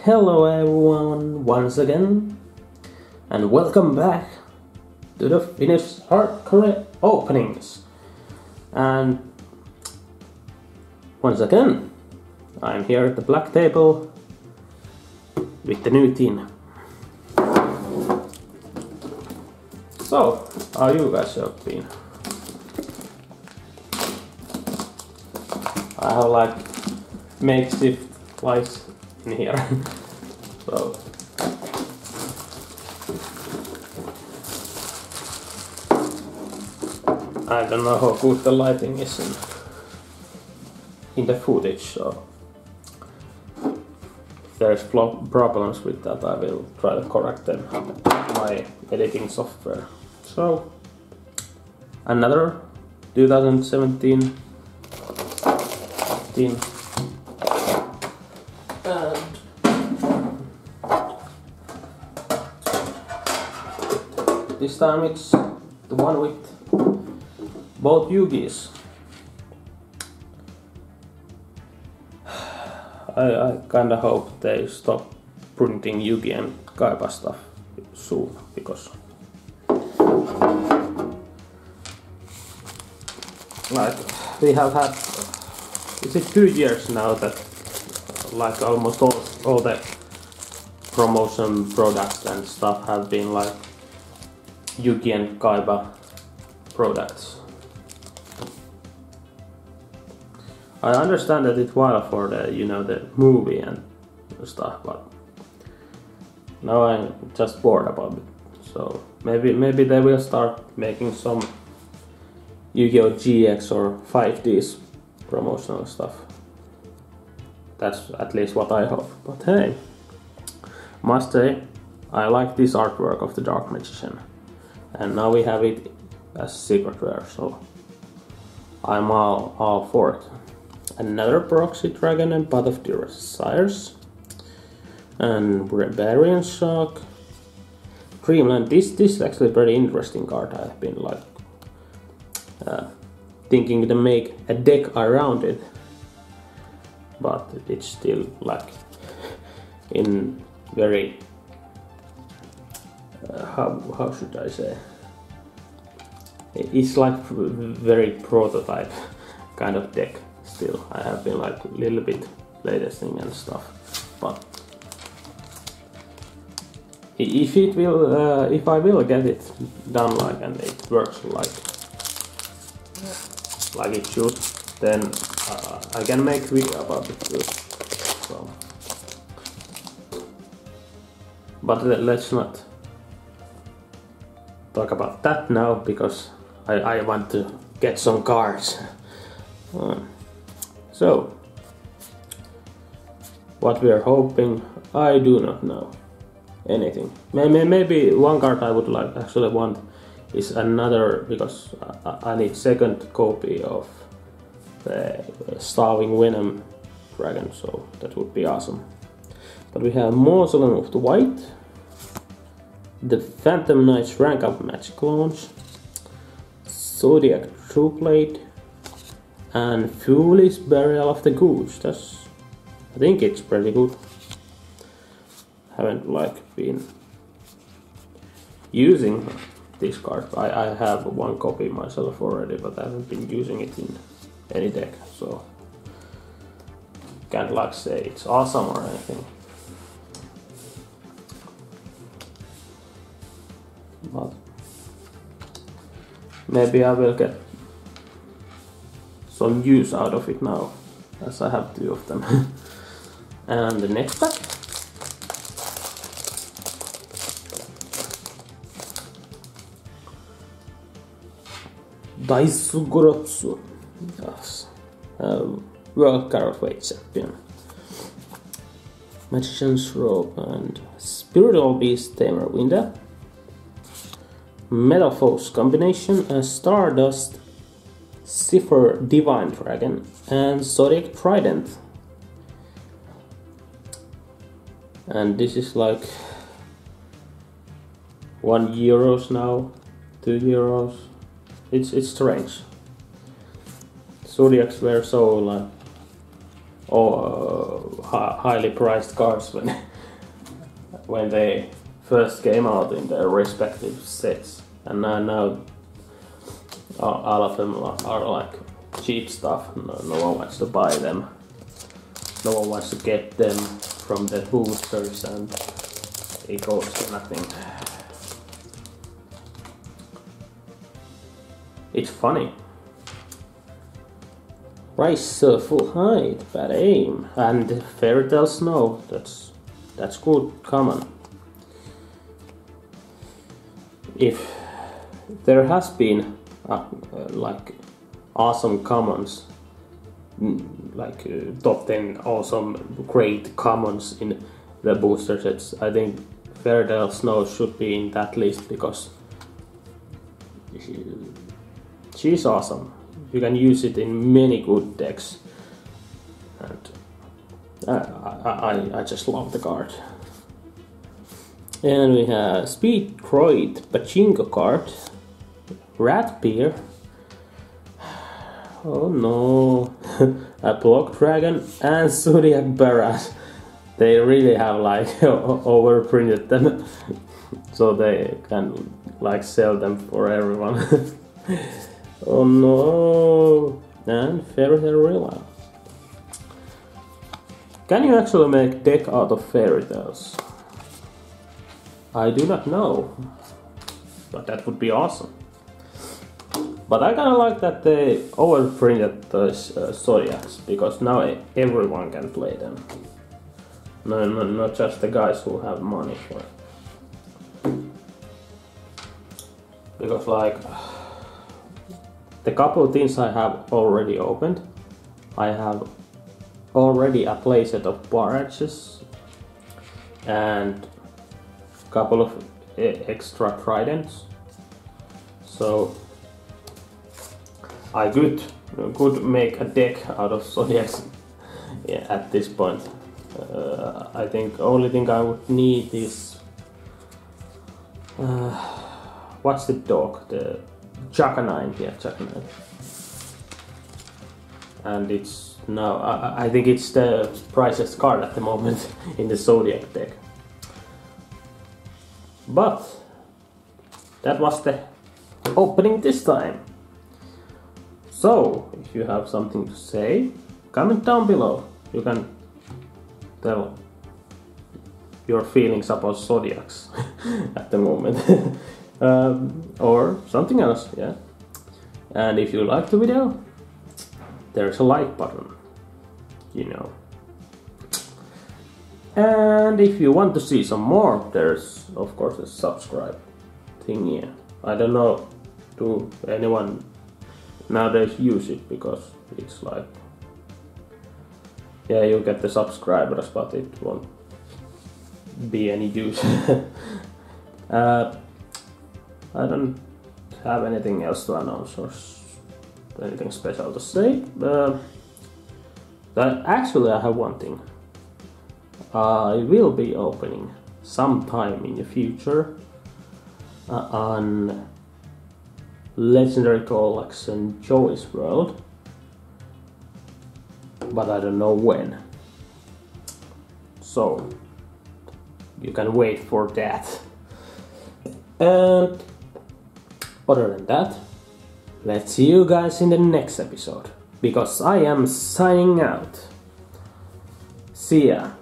Hello everyone once again, and welcome back to the Finnish hardcore openings. And once again, I'm here at the black table with the new tin. So, how you guys have been? I have like makeshift lights in here. So I don't know how good the lighting is in the footage, so if there's problems with that, I will try to correct them with my editing software. So another 2017 tin. This time it's the one with both Yugis. I kinda hope they stop printing Yugi and Kaiba stuff soon, because like we have had, is it 2 years now that like almost all the promotion products and stuff have been like Yugi and Kaiba products. I understand that it's while for the the movie and stuff, but now I'm just bored about it. So maybe they will start making some Yu-Gi-Oh! GX or 5Ds promotional stuff. That's at least what I hope. But hey, must say I like this artwork of the Dark Magician. And now we have it as secret rare, so I'm all for it. Another Proxy Dragon and Path of Desires. And Barbarian Shock. Dreamland. This is actually a very interesting card. I've been like thinking to make a deck around it, but it's still like in very how should I say? It's like very prototype kind of deck still. I have been like a little bit playtesting and stuff, but if it will, if I will get it done like and it works like it should, then I can make video about it too. So, but let's not talk about that now, because I want to get some cards. So, what we are hoping, I do not know anything. Maybe one card I would like actually want is another, because I need second copy of the Starving Venom Dragon, so that would be awesome. But we have Mausoleum of the White, the Phantom Knight's rank up magic launch, Zodiac Trueblade, and Foolish Burial of the Goose. I think it's pretty good. Haven't like been using this card. I have one copy myself already, but I haven't been using it in any deck, so can't like say it's awesome or anything. But maybe I will get some use out of it now, as I have 2 of them. And the next pack. Daisugorotsu. Yes. World Carrotweight Champion. Magician's Robe and Spiritual Beast Tamer Winda. Metal Foes combination, a Stardust Cipher Divine Dragon, and Zodiac Trident. And this is like €1 now, €2. It's strange. Zodiacs were so like highly priced cards when when they first came out in their respective sets, and now all of them are like cheap stuff. No one wants to buy them. No one wants to get them from the boosters, and it goes to nothing. It's funny. Rice full height, bad aim, and fairy tale snow. That's good common. If there has been like awesome commons, like top 10 awesome great commons in the booster sets, I think fairy tale snow should be in that list because she's awesome. You can use it in many good decks, and I just love the card. And we have Speed Droid Pachinko card, Rat Beer. Oh no, a Block Dragon and Zodiac Barrage. They really have like overprinted them, so they can like sell them for everyone. Oh no! And Fairy Tale Rilla. Can you actually make deck out of fairy tales? I do not know, but that would be awesome. But I kinda like that they overprinted those Zodiacs, because now everyone can play them. No, not just the guys who have money for it. Because like, the couple of things I have already opened, I have already a playset of barrages and a couple of extra tridents, so I could make a deck out of Zodiacs. Yeah, at this point. I think only thing I would need is what's the dog? The Jacanine, yeah, Jacanine. And it's now, I think it's the priciest card at the moment in the Zodiac deck. But that was the opening this time. So, if you have something to say, comment down below. You can tell your feelings about Zodiacs at the moment. Or something else, yeah. And if you like the video, there's a like button, you know. And if you want to see some more, there's of course a subscribe thing here. I don't know, do anyone nowadays use it, because it's like, yeah, you get the subscribers, but it won't be any use. I don't have anything else to announce or anything special to say. Actually, I have one thing. I will be opening sometime in the future on Legendary Collection Joy's World, but I don't know when. So you can wait for that. And other than that, let's see you guys in the next episode, because I am signing out. See ya.